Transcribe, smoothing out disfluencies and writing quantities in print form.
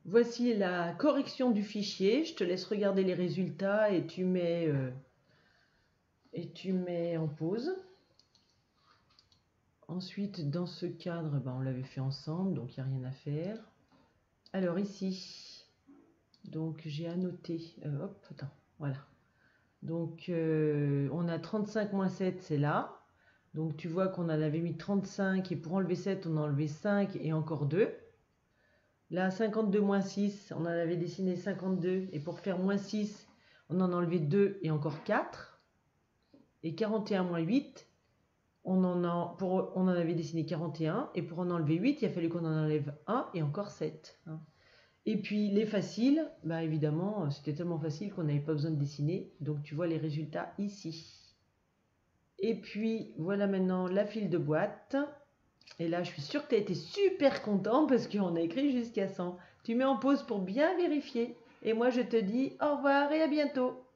Voici la correction du fichier. Je te laisse regarder les résultats et tu mets en pause. Ensuite, dans ce cadre, on l'avait fait ensemble, donc il n'y a rien à faire. Alors ici, donc j'ai annoté, hop, attends, voilà. Donc on a 35 moins 7, c'est là. Donc tu vois qu'on en avait mis 35 et pour enlever 7, on a enlevé 5 et encore 2. Là, 52 moins 6, on en avait dessiné 52 et pour faire moins 6, on en a enlevé 2 et encore 4. Et 41 moins 8, on en avait dessiné 41 et pour en enlever 8, il a fallu qu'on en enlève 1 et encore 7. Et puis les faciles, évidemment, c'était tellement facile qu'on n'avait pas besoin de dessiner. Donc tu vois les résultats ici. Et puis voilà maintenant la file de boîte. Et là, je suis sûre que tu as été super content parce qu'on a écrit jusqu'à 100. Tu mets en pause pour bien vérifier. Et moi, je te dis au revoir et à bientôt.